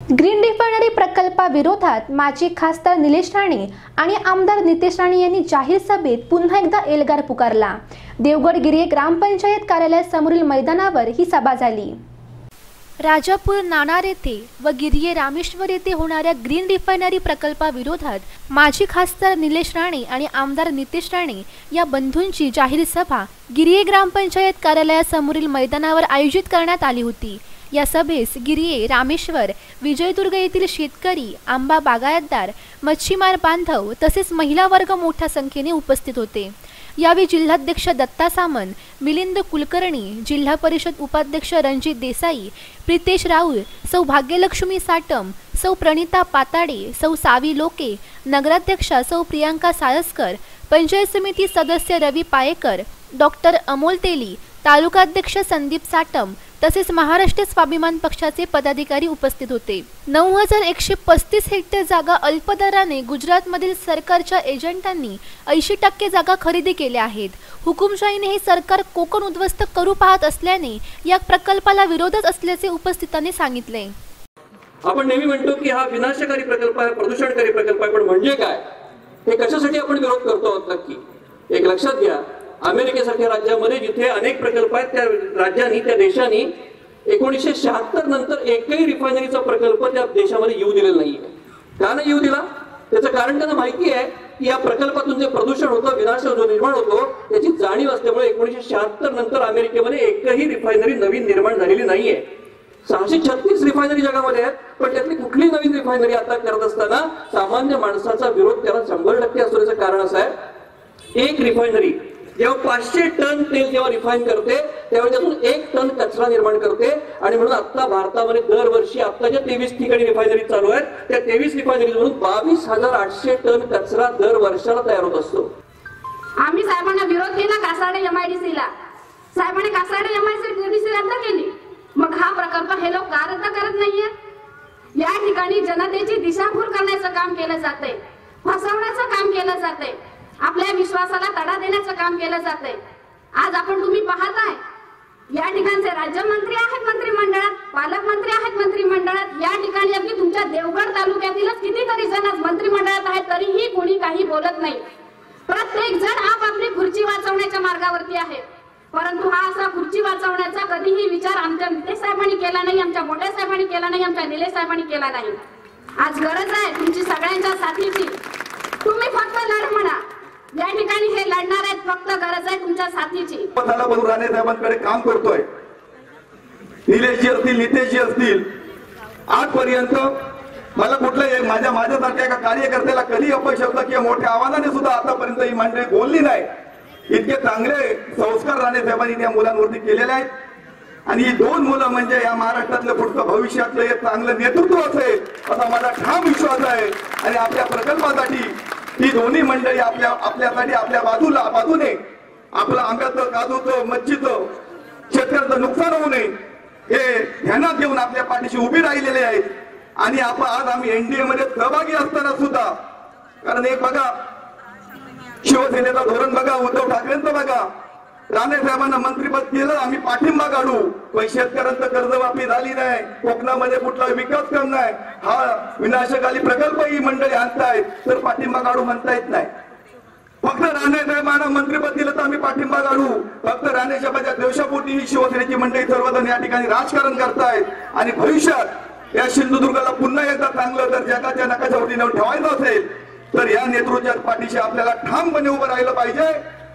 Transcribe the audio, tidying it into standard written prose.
Green refinery प्रकल्पाविरोधात माजी खासदार निलेश राणे आणि आमदार नितेश राणे यांनी जाहीर सभेत पुन्हा एकदा एल्गार पुकारला। देवगड गिरिये ग्रामपंचायत कार्यालयासमोरील मैदानावर ही सभा झाली। राजापूर नाणार येथे व गिरिये रामेश्वर येथे होणाऱ्या ग्रीन रिफायनरी प्रकल्पाविरोधात माजी खासदार निलेश राणे आणि आमदार नितेश राणे या बंधूंची जाहीर सभा गिरिये ग्रामपंचायत कार्यालयासमोरील मैदानावर आयोजित करण्यात आली होती। या सभेस गिरिये रामेश्वर विजयदुर्ग येथील शेतकरी, आंबा बागायतदार, मच्छीमार बांधव तसेच महिला वर्ग मोठ्या संख्येने उपस्थित होते। यावेळी जिल्हाध्यक्ष दत्ता सामंत, मिलिंद कुलकर्णी, जिल्हा परिषद उपाध्यक्ष रणजित देसाई, प्रितेश राऊळ, सौ भाग्यलक्ष्मी साटम, सौ प्रणिता पाताडे, सौ सावी लोके, नगराध्यक्षा सौ प्रियांका साळसकर, पंचायत समिती सदस्य रवी पायेकर, डॉक्टर अमोल तेली, तालुकाध्यक्ष संदीप साटम तसेच महाराष्ट्र स्वाभिमान पक्षाचे पदाधिकारी उपस्थित होते। 9135 हेक्टर जागा अल्पदराने गुजरातमधील सरकारच्या एजंटांनी 80% जागा खरेदी केल्या आहेत। हुकुमशाहीने हे सरकार कोकण उद्ध्वस्त करू पाहत असल्याने या प्रकल्पाला विरोधच असल्याचे उपस्थितांनी सांगितले। आपण नेहमी म्हणतो की हा विनाशकारी प्रकल्प आहे, प्रदूषणकारी प्रकल्प आहे, पण म्हणजे काय, हे कशासाठी आपण विरोध करतो आहोत नक्की एक लक्षात घ्या। अमेरिकेसारख्या राज्यामध्ये जिथे अनेक प्रकल्प आहेत त्या राज्यांनी, त्या देशांनी 1976 नंतर एकही रिफायनरीचा प्रकल्प त्या देशामध्ये येऊ दिलेला नाहीये। का नाही येऊ दिला? त्याचं कारण त्यांना माहिती आहे की या प्रकल्पातून जे प्रदूषण होतं, विनाश जो निर्माण होतो त्याची जाणीव असल्यामुळे 1976 नंतर अमेरिकेमध्ये एकही रिफायनरी नवीन निर्माण झालेली नाहीये। 636 रिफायनरी जगामध्ये आहेत, पण त्यातली कुठली नवीन रिफायनरी आता करत असताना सामान्य माणसाचा विरोध त्याला 100% असतो। याचं कारण असं आहे, एक रिफायनरी जेव्हा 500 टन तेल जेव्हा रिफाईन करते तेव्हा त्यातून 1 टन कचरा निर्माण करते। आणि म्हणून आता भारतामध्ये दरवर्षी आता ज्या 23 ठिकाणी रिफायनरी चालू आहेत त्या 23 रिफायनरीमधून 22,800 टन कचरा दर वर्षाला तयार होत असतो। आम्ही साहेबांना विरोध केला कासाडे एमआयडीसीला, साहेबांनी कासाडे एमआयडीसी रद्द केली। मग हा प्रकल्प हे लोक का रद्द करत नाहीये? या ठिकाणी जनतेची दिशाभूल करण्याचं काम केलं जातंय, फसवण्याचं काम केलं जातंय, आपल्या विश्वासाला तडा देण्याचं काम केलं जातंय। आज तुम्ही पाहताय या ठिकाणचे राज्यमंत्री आहेत मंत्रिमंडळात, पालकमंत्री आहेत मंत्रिमंडळात, या ठिकाणी अगदी तुमच्या देवगड तालुक्यातीलच कितीतरी जण आज मंत्रिमंडळात आहेत, तरीही कोणी काही बोलत नाही। प्रत्येक जण आपापली खुर्ची वाचवण्याच्या मार्गावरती आहे, परंतु हा असा खुर्ची वाचवण्याचा कधीही विचार आमच्या नितेश साहेबांनी केला नाही, आमच्या मोठ्या साहेबांनी केला नाही, आमच्या निलेश साहेबांनी केला नाही। आज गरज आहे तुमची सगळ्यांच्या साथीची। तुम्ही फक्त लढ म्हणा, या ठिकाणी हे लढणार आहेत, फक्त गरज आहे तुमच्या साथीची। पदाला बनून राणे साहेबांकडे काम करतोय, निलेशजी असतील, नितेशजी असतील, आजपर्यंत मला कुठल्याही माझ्यासारख्या एका कार्यकर्त्याला कधी अपशब्द किंवा मोठ्या आवाजाने सुद्धा आतापर्यंत ही मंडळी बोलली नाही। इतके चांगले संस्कार राणे साहेबांनी या मुलांवरती केलेले आहेत। आणि ही 2 मुलं म्हणजे या महाराष्ट्रातलं पुढचं भविष्यातलं एक चांगलं नेतृत्व असेल असा माझा ठाम विश्वास आहे। आणि आपल्या प्रकल्पासाठी ही दोन्ही मंडळी आपल्यासाठी आपल्या बाजूने आपलं आंब्याचं, काजूचं, मच्छीचं, शेतकऱ्यांचं नुकसान होऊ नये हे ध्यानात घेऊन आपल्या पाठीशी उभी राहिलेले आहेत। आणि आज आम्ही एनडीए मध्ये सहभागी असताना सुद्धा, कारण एक बघा शिवसेनेचं धोरण बघा, उद्धव ठाकरेंचं बघा, राणे साहेबांना मंत्रिपद केलं, आम्ही पाठिंबा काढू, पण शेतकऱ्यांचं कर्जमाफी झाली नाही, कोकणामध्ये कुठला विकास काम नाही, हा विनाशकारी प्रकल्प ही मंडळी आणतायत तर पाठिंबा काढू म्हणता येत नाही। फक्त राणे साहेबांना मंत्रिपद दिलं तर आम्ही पाठिंबा काढू, फक्त राणे साहेबांच्या देशापोटी ही शिवसेनेची मंडळी सर्वजण या ठिकाणी राजकारण करतायत। आणि भविष्यात या सिंधुदुर्गाला पुन्हा एकदा चांगलं जर जगाच्या नकाशावरती ठेवायचं असेल तर या नेतृत्वाच्या पाठीशी आपल्याला ठामपणे उभं राहिलं पाहिजे।